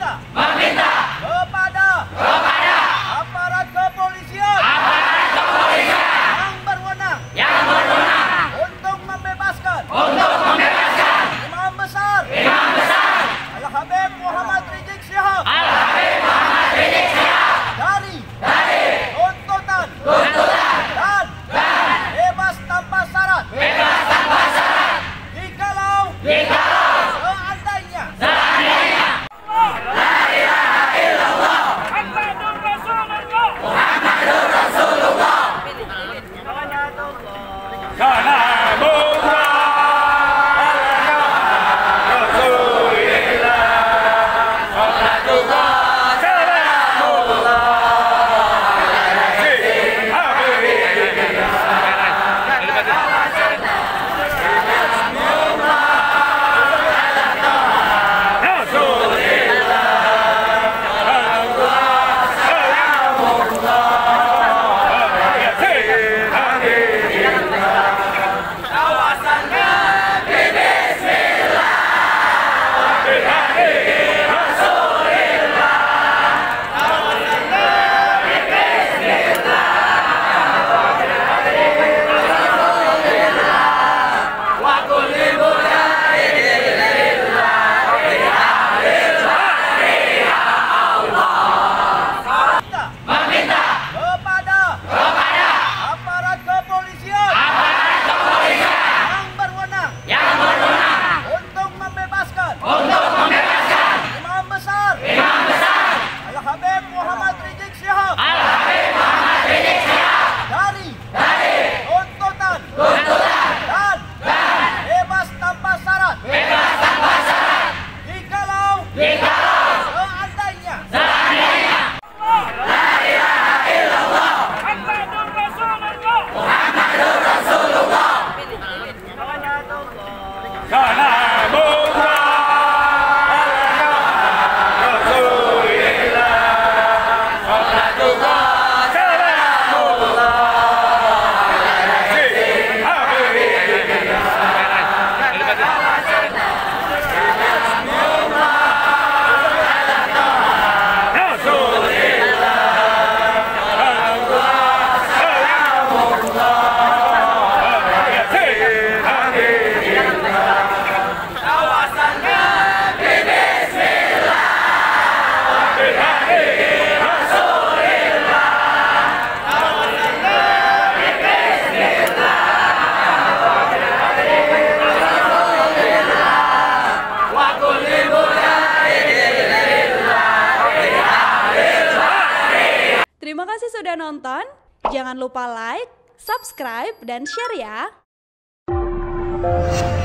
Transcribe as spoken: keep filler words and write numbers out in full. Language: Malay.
meminta meminta kepada kepada aparat kepolisian aparat kepolisian yang berwenang yang berwenang untuk membebaskan untuk membebaskan Imam Besar Imam Besar Al-Habib Muhammad Rizik Syihab Al-Habib Muhammad Rizik Syihab dari dari tuntutan tuntutan dan dan bebas tanpa syarat bebas tanpa syarat jikalau jikalau seandainya seandainya la ilaha illallah Muhammadur Rasulullah Muhammadur Rasulullah Salamullah ala Rasulillah Salatullah Salamullah meminta kepada kepada aparat kepolisian aparat kepolisian yang berwenang yang berwenang untuk membebaskan untuk membebaskan Imam Besar Imam Besar Al-Habib Muhammad Rizik Syihab Al-Habib Muhammad Rizik Syihab dari dari tuntutan tuntutan dan dan bebas tanpa syarat bebas tanpa syarat jikalau jikalau seandainya seandainya la ilaha illallah Muhammadur Rasulullah Muhammadur Rasulullah Salamullah ala Rasulillah Salatullah Salamullah Terima kasih sudah nonton. Jangan lupa like, subscribe, dan share ya.